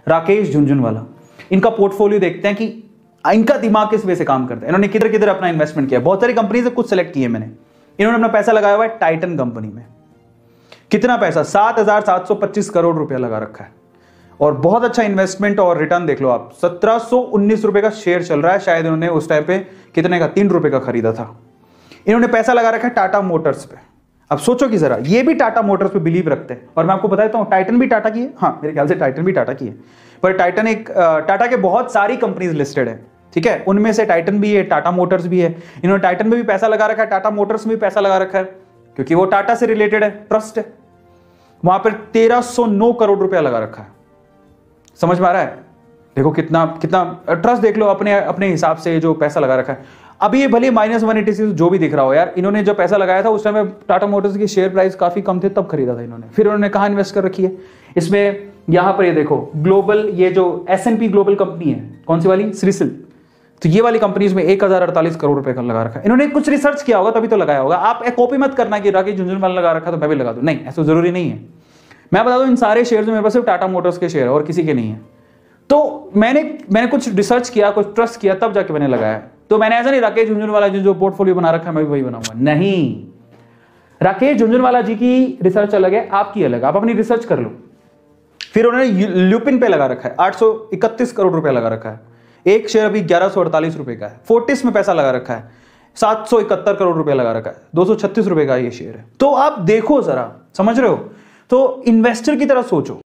राकेश झुनझुनवाला, इनका पोर्टफोलियो देखते हैं कि इनका दिमाग किस वे से काम करता है, इन्होंने किधर किधर अपना इन्वेस्टमेंट किया। बहुत सारी कंपनी से कुछ सेलेक्ट किए मैंने। इन्होंने अपना पैसा लगाया हुआ है टाइटन कंपनी में। कितना पैसा? 7,725 करोड़ रुपया लगा रखा है और बहुत अच्छा इन्वेस्टमेंट। और रिटर्न देख लो आप, 1719 रुपए का शेयर चल रहा है। शायद इन्होंने उस टाइम पे कितने का, 3 रुपए का खरीदा था। इन्होंने पैसा लगा रखा है टाटा मोटर्स पे। अब सोचो कि जरा, ये भी टाटा मोटर्स पे बिलीव रखते हैं। और मैं आपको बताता हूं टाइटन भी टाटा की है। हाँ, मेरे ख्याल से टाइटन भी टाटा की है, पर टाइटन एक टाटा के बहुत सारी कंपनीज लिस्टेड है, ठीक है, उनमें से टाइटन भी है, टाटा मोटर्स भी है। इन्होंने टाइटन में भी पैसा लगा रखा है, टाटा मोटर्स में भी पैसा लगा रखा है, क्योंकि वो टाटा से रिलेटेड है, ट्रस्ट है। वहां पर 1309 करोड़ रुपया लगा रखा है। समझ में आ रहा है? देखो कितना कितना ट्रस्ट, देख लो अपने अपने हिसाब से जो पैसा लगा रखा है। अभी ये भले -186 जो भी दिख रहा हो यार, इन्होंने जो पैसा लगाया था उस टाइम में टाटा मोटर्स की शेयर प्राइस काफी कम थे, तब खरीदा था इन्होंने। फिर उन्होंने कहां इन्वेस्ट कर रखी है इसमें, यहां पर ये देखो ग्लोबल, ये जो S&P ग्लोबल कंपनी है, कौन सी वाली, श्रीसिल, तो ये वाली कंपनीज में 1048 करोड़ रुपए का लगा रखा है। इन्होंने कुछ रिसर्च किया होगा तभी तो लगाया होगा। आप कॉपी मत करना कि राकेश झुनझुनवाला लगा रखा तो मैं भी लगा दूं, नहीं, ऐसा जरूरी नहीं है। मैं बता दूं इन सारे शेयर्स में मेरे पास सिर्फ टाटा मोटर्स के शेयर है और किसी के नहीं है। तो मैंने कुछ रिसर्च किया, कुछ ट्रस्ट किया, तब जाके मैंने लगाया। तो मैंने ऐसा नहीं राकेश झुनझुनवाला जी जो पोर्टफोलियो बना रखा है मैं भी वही बनाऊंगा, नहीं। राकेश झुनझुनवाला जी की रिसर्च अलग है, आपकी अलग, आप अपनी रिसर्च कर लो। फिर उन्होंने ल्यूपिन पे लगा रखा है, 831 करोड़ रुपया लगा रखा है। एक शेयर अभी 1148 रुपए का है। फोर्टिस में पैसा लगा रखा है, 771 करोड़ रुपया लगा रखा है, 236 रुपए का ये शेयर है। तो आप देखो जरा, समझ रहे हो? तो इन्वेस्टर की तरह सोचो।